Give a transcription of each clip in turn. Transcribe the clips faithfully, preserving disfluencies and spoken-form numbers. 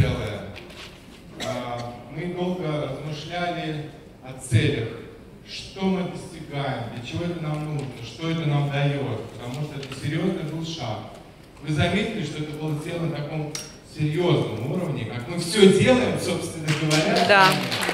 целое. Мы долго размышляли о целях, что мы достигаем, для чего это нам нужно, что это нам дает, потому что это серьезный был шаг. Вы заметили, что это было сделано на таком серьезном уровне, как мы все делаем, собственно говоря. Да.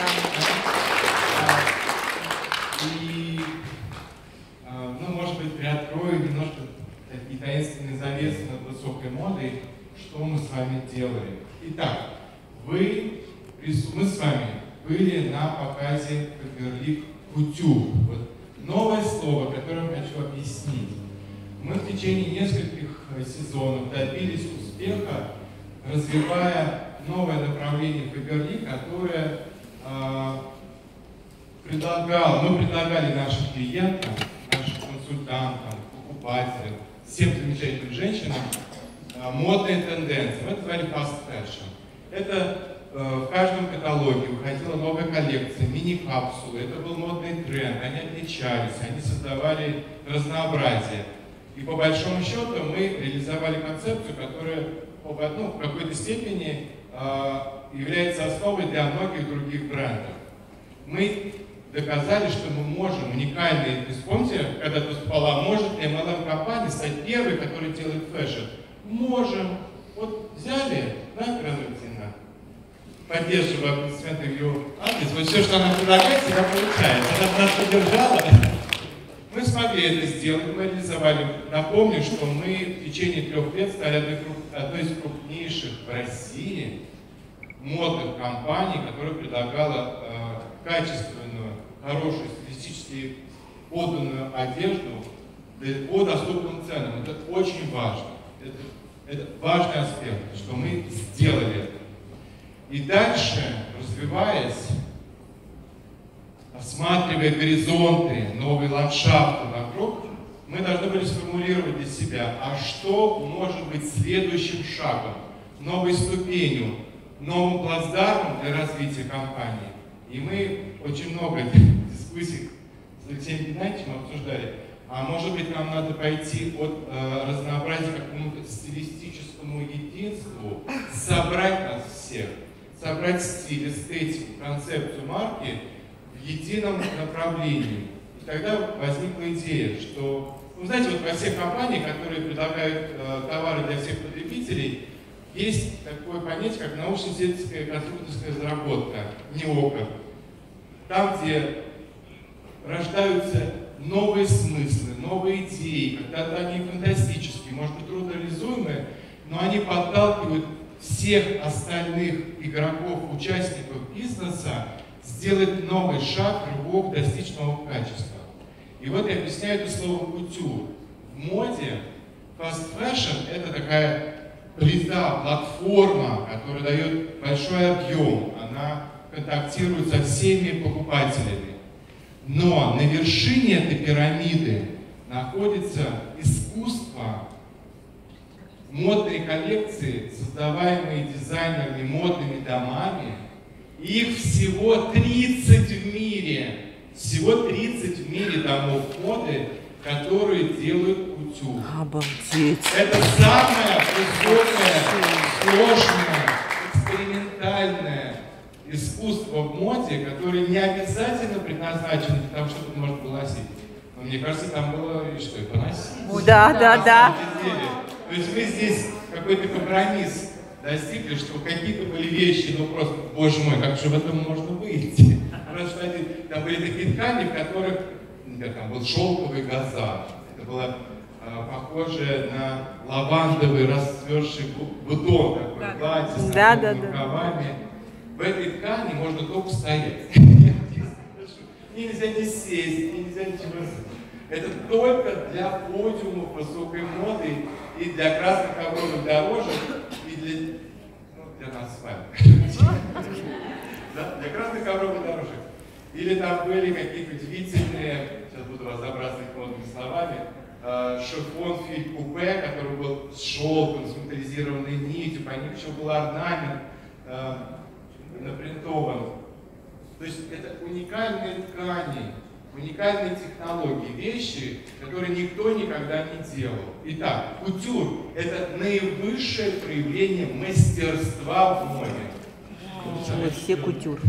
И, ну, может быть, приоткрою немножко такие таинственные завесы над высокой модой, что мы с вами делаем. Итак, вы, мы с вами были на показе Faberlic Couture. Вот новое слово, которое я хочу объяснить. Мы в течение нескольких сезонов добились успеха, развивая новое направление Faberlic, которое э, предлагало, мы предлагали нашим клиентам, нашим консультантам, покупателям, всем замечательным женщинам э, модные тенденции. Мы это звали fast fashion. Это э, в каждом каталоге выходила новая коллекция, мини-капсулы. Это был модный тренд, они отличались, они создавали разнообразие. И по большому счету мы реализовали концепцию, которая ну, в какой-то степени э, является основой для многих других брендов. Мы доказали, что мы можем уникальные, то есть помните, когда ты выступала, может ли эм эл эм-компания стать первой, которая делает фэшн? Можем. Вот взяли, да, Кранутина, поддерживая аплодисменты ее адрес, вот все, что она предлагает, всегда получается. Она нас поддержала. Мы смогли это сделать, мы реализовали. Напомню, что мы в течение трех лет стали одной, одной из крупнейших в России модных компаний, которая предлагала э, качественную, хорошую, стилистически поданную одежду по доступным ценам. Это очень важно. Это, это важный аспект, что мы сделали это. И дальше, развиваясь, осматривая горизонты, новые ландшафты вокруг, мы должны были сформулировать для себя, а что может быть следующим шагом, новой ступенью, новым плацдармом для развития компании. И мы очень много дискуссий с Алексеем Геннадьевичем обсуждали, а может быть нам надо пойти от э, разнообразия к какому-то стилистическому единству, собрать нас всех, собрать стиль, эстетику, концепцию марки в едином направлении. И тогда возникла идея, что, ну, знаете, вот во всех компаниях, которые предлагают э, товары для всех потребителей, есть такое понятие, как научно-исследовательская конструкторская разработка, НИОКа. Там, где рождаются новые смыслы, новые идеи, когда-то они фантастические, может быть, трудно реализуемые, но они подталкивают всех остальных игроков, участников бизнеса сделать новый шаг, рывок, достичь нового качества. И вот я объясняю это слово «кутюр». В моде fast fashion — это такая плита, платформа, которая дает большой объем, она контактирует со всеми покупателями. Но на вершине этой пирамиды находится искусство, модные коллекции, создаваемые дизайнерами, модными домами. Их всего тридцать в мире. Всего тридцать в мире домов моды, которые делают кутюр. Обалдеть. Это самое высокое, сложное, экспериментальное искусство в моде, которое не обязательно предназначено для того, чтобы можно было носить. Но мне кажется, там было и что, и поносить. Да, да, да. То есть мы здесь какой-то компромисс достигли, что какие-то были вещи, ну просто, боже мой, как же в этом можно выйти? Просто они, там были такие ткани, в которых, например, там был шелковый газаж. Это было э, похоже на лавандовый расцветший бутон, такой, да, платье с да, да, рукавами. В этой ткани можно только стоять. Нельзя не сесть, нельзя ничего. Это только для подиумов высокой моды и для красных ковровых дорожек, и для, ну, для нас с вами. Да? Для красных ковровых дорожек. Или там были какие-то удивительные, сейчас буду вас забрасывать модными словами, э, шифон филь купе, который был с шелком, с металлизированной нитью, по ним еще был орнамент э, напринтован. То есть это уникальные ткани уникальные технологии, вещи, которые никто никогда не делал. Итак, кутюр – это наивысшее проявление мастерства в моде. Вот все кутюр.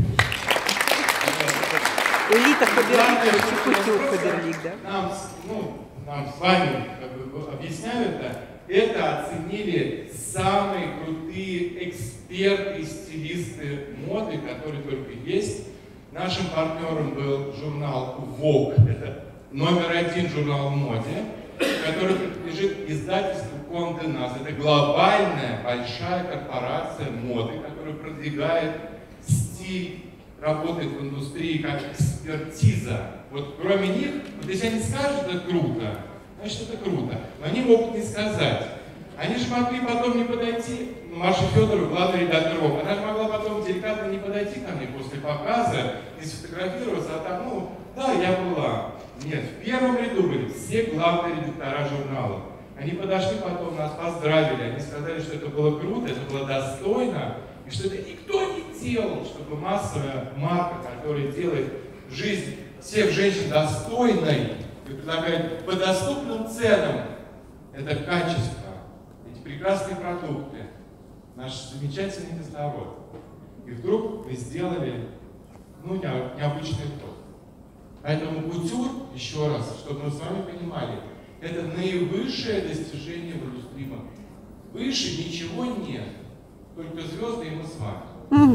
Элита Фаберлик, короче, кутюр Фаберлик, да? Нам, ну, нам с вами как бы, объясняю это. Это оценили самые крутые эксперты и стилисты моды, которые только есть. Нашим партнером был журнал Vogue, это номер один журнал в моде, который принадлежит издательству Condé Nast. Это глобальная большая корпорация моды, которая продвигает стиль, работает в индустрии как экспертиза. Вот кроме них, вот если они скажут, это круто, значит это круто, но они могут не сказать. Они же могли потом не подойти, Маша Федорова, главный редактор ВОК, она же могла потом деликатно не подойти ко мне после показа, не сфотографироваться, а там, ну, да, я была. Нет, в первом ряду были все главные редактора журнала. Они подошли потом, нас поздравили, они сказали, что это было круто, это было достойно, и что это никто не делал, чтобы массовая марка, которая делает жизнь всех женщин достойной и предлагает по доступным ценам, это качество. Прекрасные продукты, наш замечательный кислород. И вдруг мы сделали, ну, необычный ход. Поэтому кутюр, еще раз, чтобы мы с вами понимали, это наивысшее достижение в индустрии моды. Выше ничего нет, только звезды и мы с вами.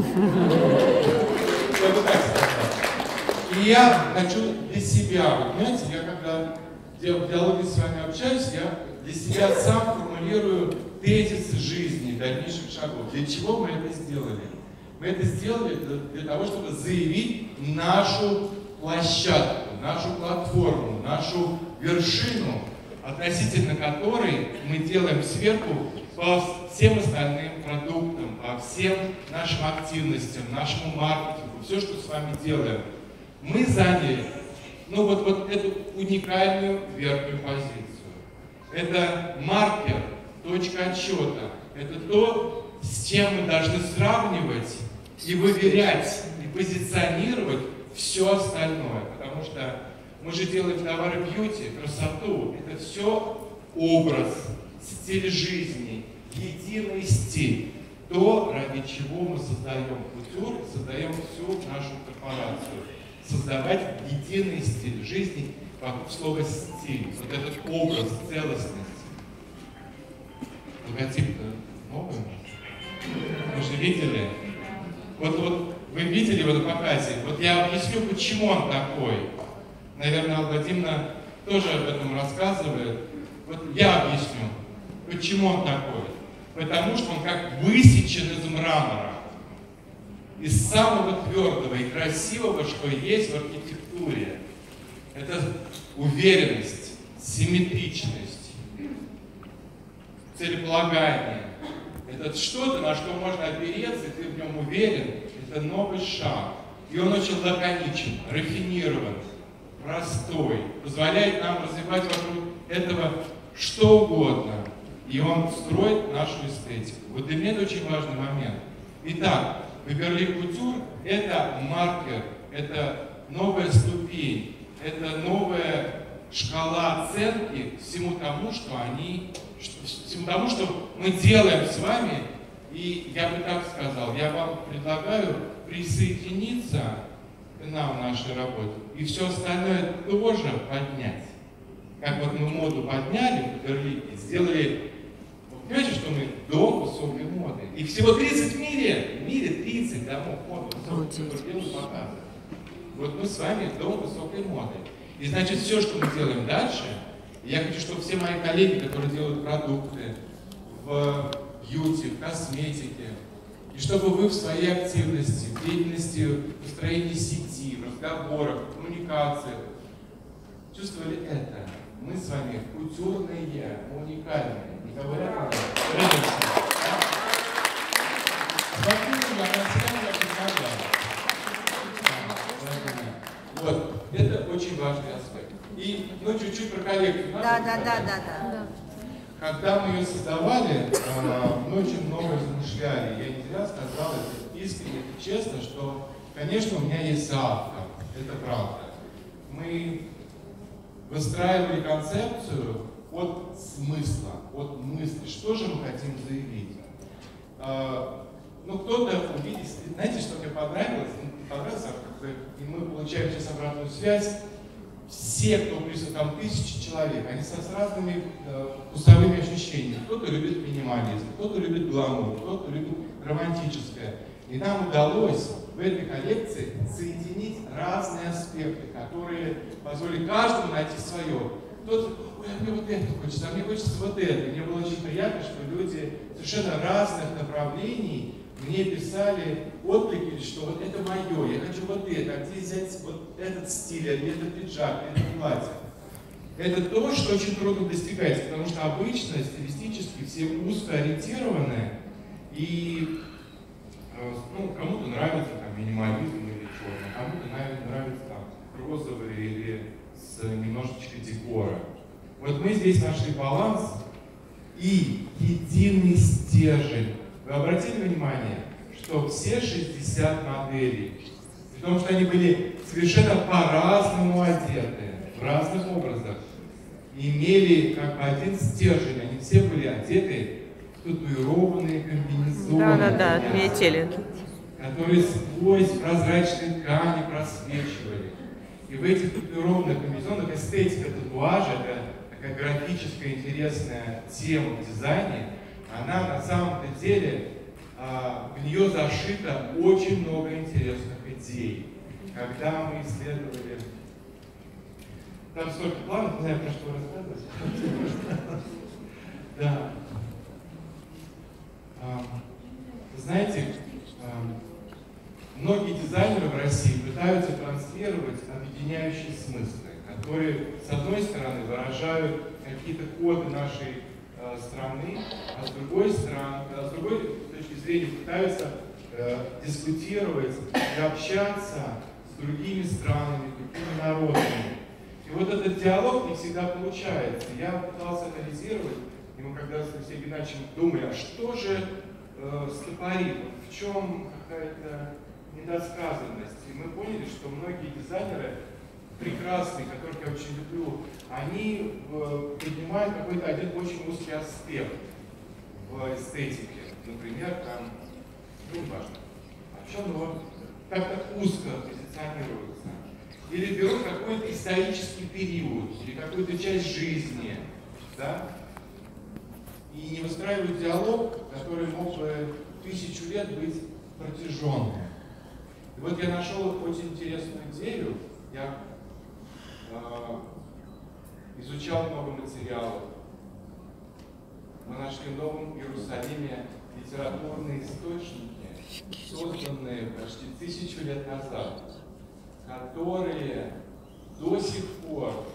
Я бы так сказал. И я хочу для себя, вы понимаете, я когда в диалоге с вами общаюсь, я для себя сам формулирую тезисы жизни, дальнейших шагов. Для чего мы это сделали? Мы это сделали для, для того, чтобы заявить нашу площадку, нашу платформу, нашу вершину, относительно которой мы делаем сверху по всем остальным продуктам, по всем нашим активностям, нашему маркетингу, все, что с вами делаем. Мы заняли, ну, вот, вот эту уникальную верхнюю позицию. Это маркер, точка отсчета. Это то, с чем мы должны сравнивать и выверять, и позиционировать все остальное. Потому что мы же делаем товары бьюти, красоту. Это все образ, стиль жизни, единый стиль. То, ради чего мы создаем кутюр, создаем всю нашу корпорацию. Создавать единый стиль жизни, вокруг слова стиль, вот этот образ целостности. Логотип-то новый. Вы же видели? Вот, вот вы видели в этом показе? Вот я объясню, почему он такой. Наверное, Алла Владимировна тоже об этом рассказывает. Вот я объясню, почему он такой. Потому что он как высечен из мрамора. Из самого твердого и красивого, что есть в архитектуре. Это уверенность, симметричность, целеполагание. Это что-то, на что можно опереться, и ты в нем уверен. Это новый шаг. И он очень лаконичен, рафинирован, простой. Позволяет нам развивать вокруг этого что угодно. И он строит нашу эстетику. Вот для меня это очень важный момент. Итак, Фаберлик Кутюр – это маркер, это новая ступень, это новая шкала оценки всему тому, что они, всему тому, что мы делаем с вами. И я бы так сказал, я вам предлагаю присоединиться к нам в нашей работе и все остальное тоже поднять. Как вот мы моду подняли в Фаберлике, сделали. Понимаете, что мы дом высокой моды. И всего тридцать в мире, в мире тридцать домов моды высокой, которые делают показы. Вот мы с вами дом высокой моды. И значит, все, что мы делаем дальше, я хочу, чтобы все мои коллеги, которые делают продукты в бьюти, в косметике, и чтобы вы в своей активности, в деятельности, в построении сети, в разговорах, в коммуникациях чувствовали это. Мы с вами кутюрные, уникальные. Не говорят нам. Вот, это очень важный аспект. И, ну, чуть-чуть про коллекцию. Да, да, да, да, да. Когда мы ее создавали, мы очень много размышляли. Я не зря сказал это искренне, честно, что, конечно, у меня есть автор. Это правда. мы выстраивали концепцию от смысла, от мысли, что же мы хотим заявить. Ну, кто-то увидит, знаете, что мне понравилось? Понравилось, и мы получаем сейчас обратную связь. Все, кто присутствует, там тысячи человек, они со, с разными э, вкусовыми ощущениями. Кто-то любит минимализм, кто-то любит гламур, кто-то любит романтическое. И нам удалось в этой коллекции соединить разные аспекты, которые позволили каждому найти свое. Кто-то, ой, а мне вот это хочется, а мне хочется вот это. И мне было очень приятно, что люди совершенно разных направлений мне писали отклики, что вот это мое, я хочу вот это, а где взять вот этот стиль, а где этот пиджак, а это платье. Это то, что очень трудно достигать, потому что обычно стилистически все узкоориентированы, и ну, кому-то нравится там, минимализм или черный, кому-то нравится, нравится там, розовый или с немножечко декора. Вот мы здесь нашли баланс и единый стержень. Вы обратили внимание, что все шестьдесят моделей, при том, что они были совершенно по-разному одеты, в разных образах, имели как бы один стержень, они все были одеты в татуированные комбинезоны, да, да, да, отметили, которые сквозь прозрачные ткани просвечивали. И в этих татуированных комбинезонах эстетика татуажа, это такая графическая интересная тема в дизайне, она на самом-то деле, а, в нее зашито очень много интересных идей. Когда мы исследовали, там столько планов, не знаю, про что рассказывать. Да. Знаете, многие дизайнеры в России пытаются транслировать объединяющие смыслы, которые, с одной стороны, выражают какие-то коды нашей э, страны, а с другой стороны, а с другой точки зрения пытаются э, дискутировать и общаться с другими странами, другими народами. И вот этот диалог не всегда получается. Я пытался анализировать, и мы когда с Алексеем Геннадьевичем думали, а что же э, стопорит, в чем какая-то недосказанность. И мы поняли, что многие дизайнеры прекрасные, которых я очень люблю, они э, поднимают какой-то один очень узкий аспект в эстетике. Например, там, ну, не важно, о чем его как-то узко позиционируется. Или берут какой-то исторический период, или какую-то часть жизни, да, и не выстраивают диалог, который мог бы тысячу лет быть протяженным. И вот я нашел очень интересную идею. Я э, изучал много материалов. Мы нашли в Новом Иерусалиме литературные источники, созданные почти тысячу лет назад, которые до сих пор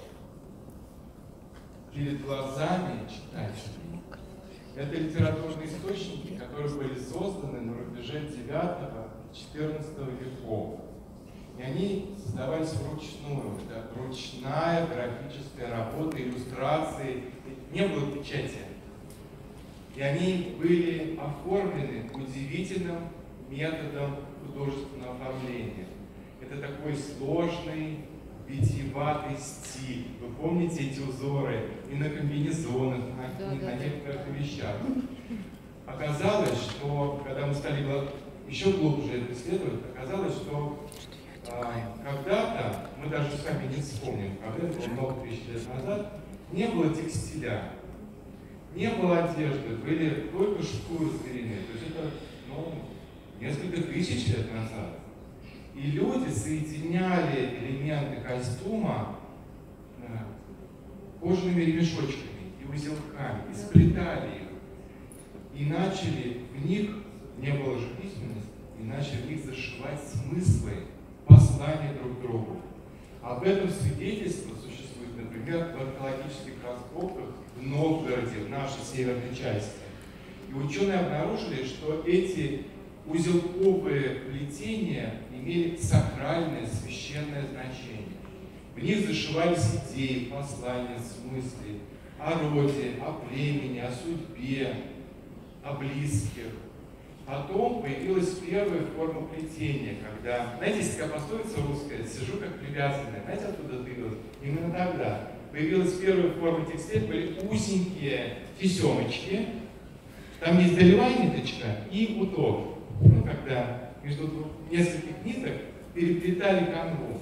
перед глазами читателей. Это литературные источники, которые были созданы на рубеже девятого-четырнадцатого веков. И они создавались вручную. Это ручная графическая работа, иллюстрации. Не было печати. И они были оформлены удивительным методом художественного оформления. Это такой сложный, витиеватый стиль. Вы помните эти узоры и на комбинезонах, на, да, на да, некоторых да. вещах. Оказалось, что, когда мы стали еще глубже это исследовать, оказалось, что а, когда-то, мы даже сами не вспомним, когда это было много тысяч лет назад, не было текстиля, не было одежды, были только шкуры звериные. То есть это, ну, несколько тысяч лет назад. И люди соединяли элементы костюма э, кожаными ремешочками и узелками, и сплетали их. И начали в них, не было же письменности, и начали в них зашивать смыслы, послания друг другу. Об этом свидетельство существует, например, в археологических раскопках в Новгороде, в нашей северной части. И ученые обнаружили, что эти узелковые плетения имели сакральное, священное значение. В них зашивались идеи, послания, смыслы о роде, о племени, о судьбе, о близких. Потом появилась первая форма плетения, когда, знаете, есть такая пословица русская, сижу как привязанная, знаете, откуда это появилось? Именно тогда появилась первая форма текстиля, были узенькие тесемочки, там есть долевая ниточка и уток, ну, когда между нескольких ниток переплетали канву.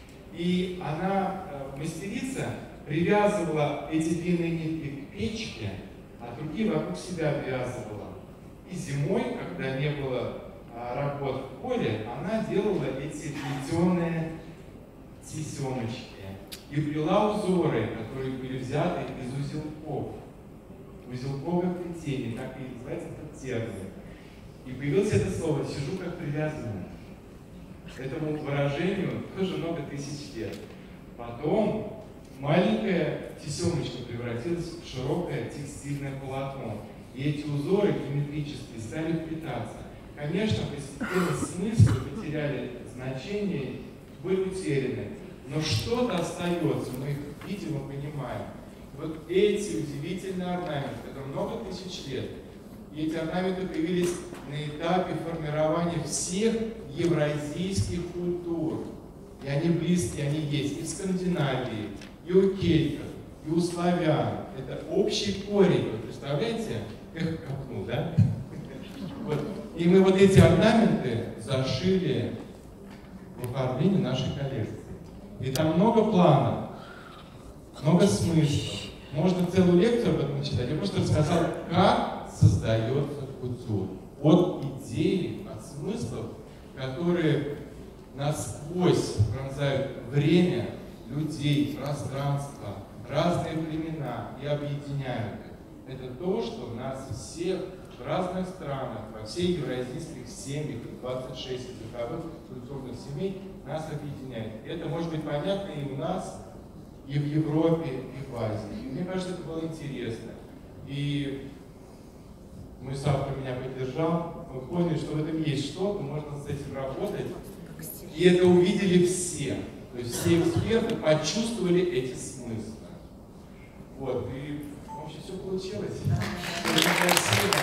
И она, мастерица, привязывала эти длинные нитки к печке, а другие вокруг себя обвязывала. И зимой, когда не было а, работ в поле, она делала эти плетеные тесемочки и плела узоры, которые были взяты из узелков. Узелковое плетение, так и называется этот термин. И появилось это слово «сижу как привязанная». Этому выражению тоже много тысяч лет. Потом маленькая тесемочка превратилась в широкое текстильное полотно. И эти узоры геометрические стали вплетаться. Конечно, постепенно смыслы потеряли значение, были утеряны. Но что-то остается, мы их видим и понимаем. Вот эти удивительные орнаменты, это много тысяч лет. И эти орнаменты появились на этапе формирования всех евразийских культур. И они близкие, они есть и в Скандинавии, и у кельтов, и у славян. Это общий корень, вы представляете? Эх, копнул, да? Вот. И мы вот эти орнаменты зашили в оформление нашей коллекции. И там много планов, много смыслов. Можно целую лекцию об этом читать. Я просто рассказал, как создается культура. От идеи, от смыслов, которые насквозь пронзают время, людей, пространство, разные племена и объединяют их. Это то, что нас всех в разных странах, во всей евразийских семьях, двадцать шесть языковых культурных семей, нас объединяет. Это может быть понятно и у нас, и в Европе, и в Азии. И мне кажется, это было интересно. И мой соавтор меня поддержал, мы поняли, что в этом есть что-то, можно с этим работать. И это увидели все. То есть все эксперты почувствовали эти смыслы. Вот, и вообще все получилось. Очень красиво.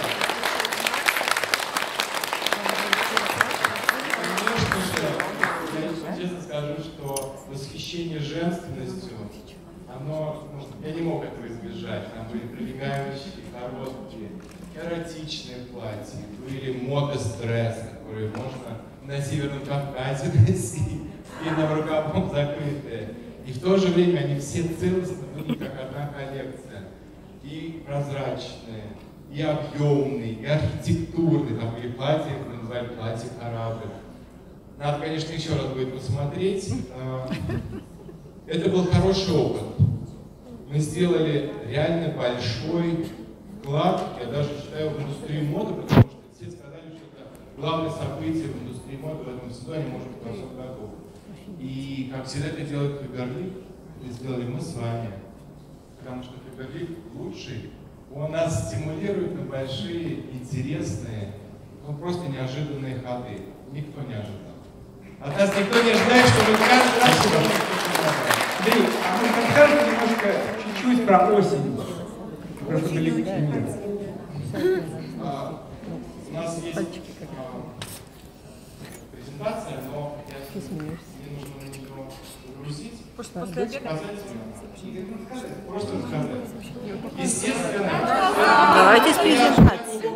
Конечно же, я честно скажу, что восхищение женственностью, оно, ну, я не мог этого избежать. Там были прилегающие, короткие, эротичные платья, были мода-стресс, которые можно на Северном Кавказе носить, и на рукавом закрытые. И в то же время они все целостно были как одна коллекция. И прозрачные, и объемные, и архитектурные. Там были платья, мы называли платья корабль. Надо, конечно, еще раз будет посмотреть. Это был хороший опыт. Мы сделали реально большой вклад, я даже считаю, в индустрию моды, потому что все сказали, что это главное событие в индустрии моды в этом сезоне, может быть, во всем году. И, как всегда, это делает Фаберлик, это сделали мы с вами. Потому что Фаберлик лучший, он нас стимулирует на большие, интересные, ну, просто неожиданные ходы. Никто не ожидал. От нас никто не ожидает, что мы каждый раз что-то. Андрей, а вы расскажете немножко, чуть-чуть про осень? Про Фаберлик мир. А, у нас есть а, презентация, но я, мне нужно на нее загрузить. После обеда? Просто рассказать. Естественно, Давайте с презентацией.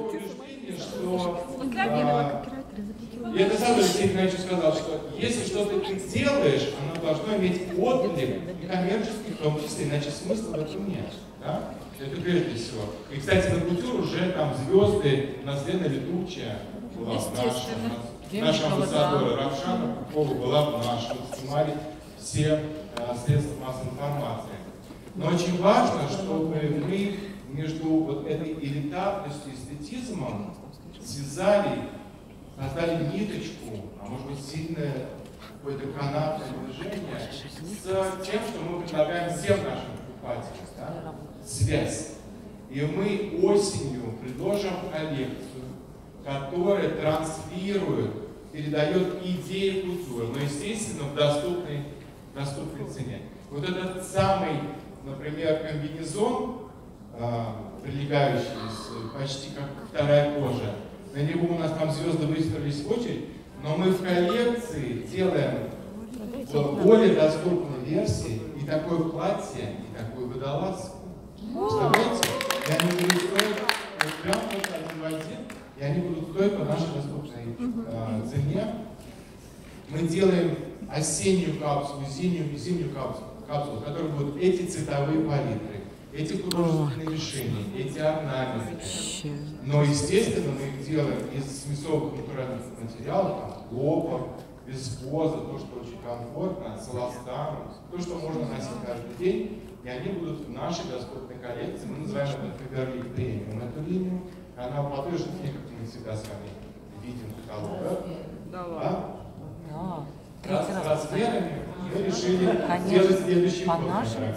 И это сам Алексей Николаевич сказал, что если что-то ты делаешь, оно должно иметь отклик и коммерческий, в том числе, иначе смысла в этом нет. Да? Это прежде всего. И, кстати, на культуру уже там звезды, у нас Лена Летучая была в нашем, наша амбассадора Равшана Попова была в нашем, снимали все а, средства массовой информации. Но очень важно, чтобы мы между вот этой элитарностью и эстетизмом связали, создали ниточку, а может быть сильное какое-то канатное движение с тем, что мы предлагаем всем нашим покупателям. Да? Связь. И мы осенью предложим коллекцию, которая транслирует, передает идеи культуры, но, естественно, в доступной, доступной цене. Вот этот самый, например, комбинезон, э, прилегающий, почти как вторая кожа, на него у нас там звезды выстроились в очередь, но мы в коллекции делаем в более доступной версии и такое платье, и такую водолазку. Представляете? И они будут стоить вот прям вот один в один, и они будут стоить по нашей доступной э, цене. Мы делаем осеннюю капсулу, зимнюю, зимнюю капсулу, капсулу, в которой будут эти цветовые палитры, эти художественные решения, эти орнаменты. Но, естественно, мы их делаем из смесовых натуральных материалов, там, хлопок, вискоза, то, что очень комфортно, с эластаном, то, что можно носить каждый день, и они будут в нашей доступной коллекции. Мы называем это Faberlic Premium, эту линию. Она по той же цене, как мы всегда с вами видим в каталогах. Да? Да. Раз, с размерами мы решили сделать следующий ход.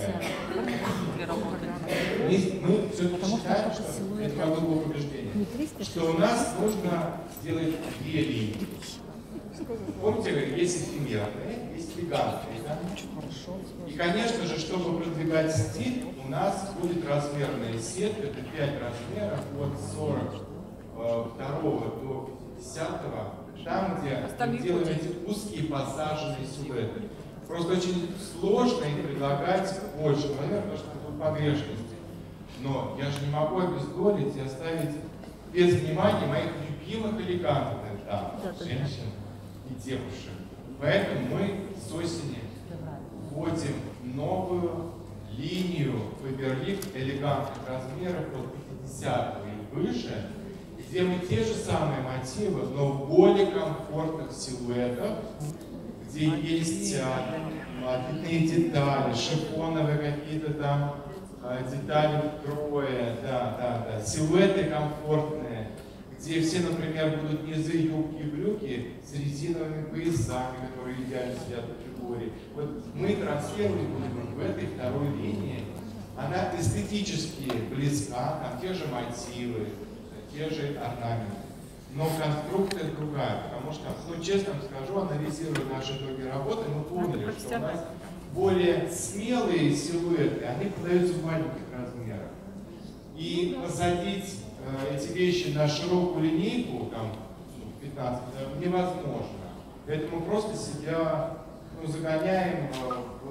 Мы, мы все-таки считаем, что это мое глубокое убеждение, что у нас нужно сделать две линии. Помните, я говорю, есть эфемерные, есть элегантные. Да? И, конечно же, чтобы продвигать стиль, у нас будет размерная сетка, это пять размеров, от сорок второго до пятидесятого, там, где мы делаем эти узкие посаженные силуэты. Просто очень сложно их предлагать больше, наверное, потому что это будут погрешности. Но я же не могу обездолить и оставить без внимания моих любимых элегантных дам, женщин и девушек. Поэтому мы с осени вводим новую линию Faberlic элегантных размеров от пятидесятого и выше, где мы те же самые мотивы, но в более комфортных силуэтах, где есть отбитые детали, шифоновые какие-то там а, детали вкроя, да, да, да, силуэты комфортные, где все, например, будут низы, юбки и брюки с резиновыми поясами, которые идеально сидят на фигуре. Вот мы транслируем в этой второй линии. Она эстетически близка, там те же мотивы, те же орнаменты. Но конструкция другая, потому что, ну, честно вам скажу, анализируя наши итоги работы, мы поняли, что у нас более смелые силуэты, они подаются в маленьких размерах. И посадить э, эти вещи на широкую линейку, там, пятнадцать, невозможно. Поэтому просто себя, ну, загоняем в,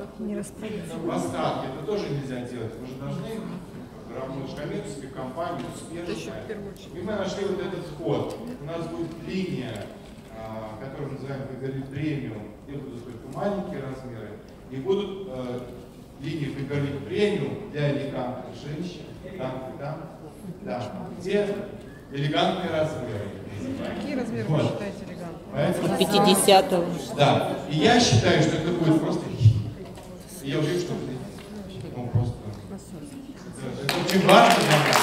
в остатки. Это тоже нельзя делать. Мы же должны работать коммерческую компанию, успешная. И мы нашли вот этот вход. У нас будет линия, а, которую мы называем Faberlic Premium, где будут только маленькие размеры, и будут э, линии Faberlic Premium для элегантных женщин, там, там, да, где элегантные размеры. Какие размеры вот. вы считаете элегантными? Поэтому, пятидесятого. да, и я считаю, что это будет просто хит. И я уже что ну, просто. Это очень важно для нас.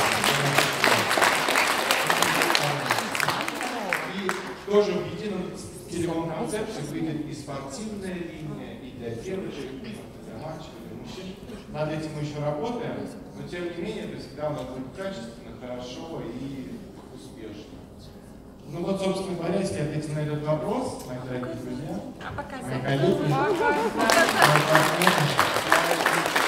И тоже в едином стилевом концепте выйдет и спортивная линия, и для девочек, и для мальчиков, и для мужчин. Над этим мы еще работаем, но тем не менее это всегда у нас будет качественно, хорошо и успешно. Ну вот, собственно говоря, если я ответил на этот вопрос, мои дорогие друзья, мои коллеги,